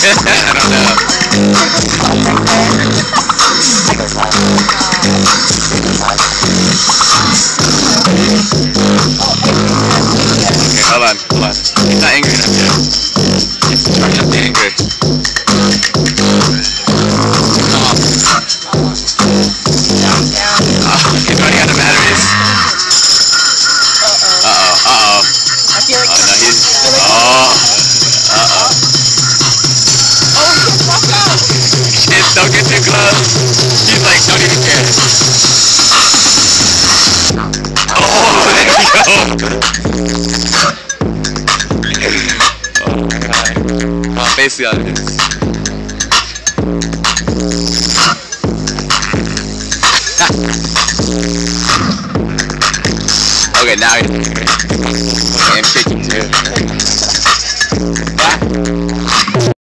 I don't know. Okay, hold on. He's not angry enough yet. He's trying not to be angry. He's running out of batteries. Uh-oh. I feel like he's... fuck up! Shit, don't get too close. He's like, don't even care. Oh, there we go. Oh my god. Well, basically all it is. Okay, now he's...